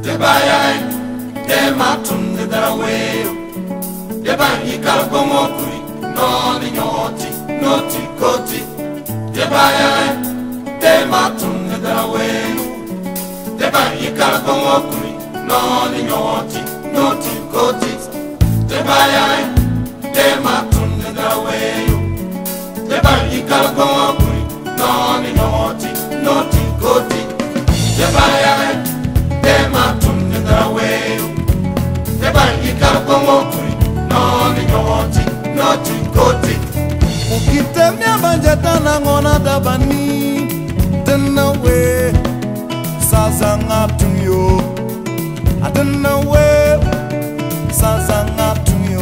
Debayan, Dematun, the Daraway, Deban, Yikalgomokuri, non in yoti, noti coti, Debayan, Dematun, the Daraway, Deban, Yikalgomokuri, non in yoti, noti coti, Debayan, Dematun, the Daraway, Deban, Yikalgomokuri, non in yoti, noti coti, Debayan, Dematun, the Daraway, Deban, Yikalgomokuri, non in yoti, noti coti. Ukitemia banjatana ngona dabani Denawe Sazanga tunyo Adenawe Sazanga tunyo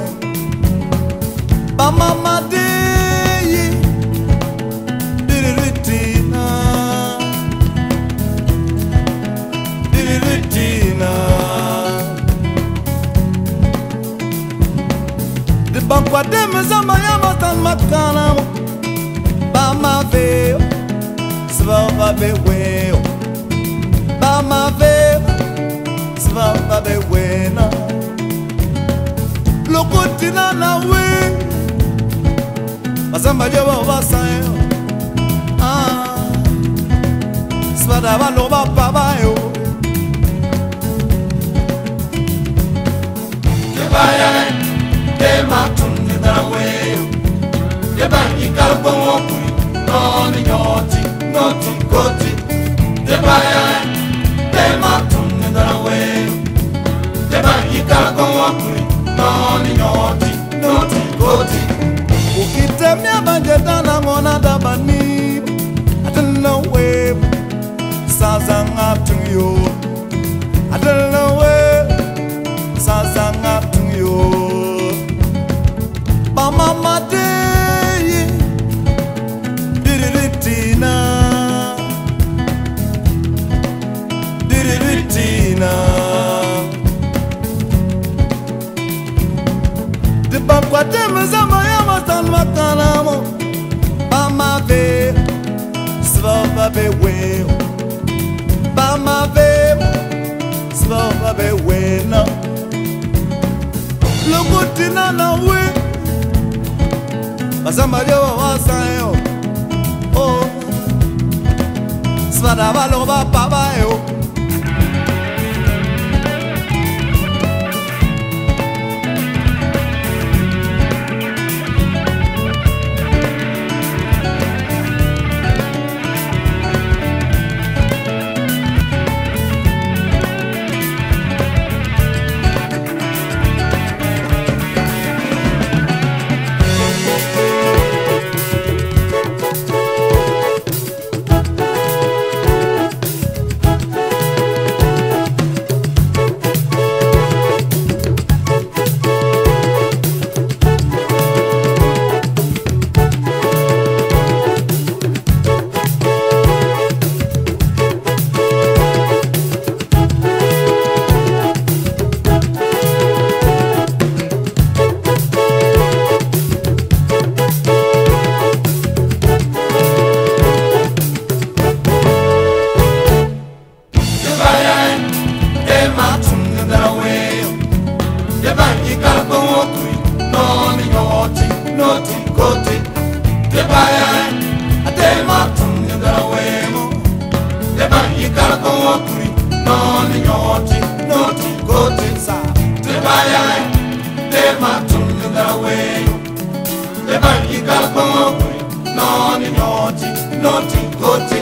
Bamama deyi Diriritina Diriritina De bankwa de mezama yama tan makana Bama veo Svava beweo Bama veo Svava bewena Lokutina na we Masamba joba wasayo Svada valoba babayo Debayan, Dematun, the Daraway, Deban, Yikalgomokuri, non in yoti, noti coti, Debayan, Dematun, the Daraway, Deban, Yikalgomokuri, non in yoti, noti coti. Ukitemia banjatana ngona dabani Adenawe Sazanga tunyo Adenawe Sazanga tunyo Bamama deyi Diriritina Diriritina De bakwa temezama yama tan makanamo Bama ve Svava beweo Bama ve Svava bewena Lokutina na we Masamba jowa wasayo Oh Svada valoba babayo Deban, Yikalgomokuri, non in yoti, noti coti, Debayan, Dematun, the Daraway, Deban, Yikalgomokuri, non in yoti, noti coti, Debayan, Dematun, the Daraway, Deban, Yikalgomokuri, non in yoti, noti coti.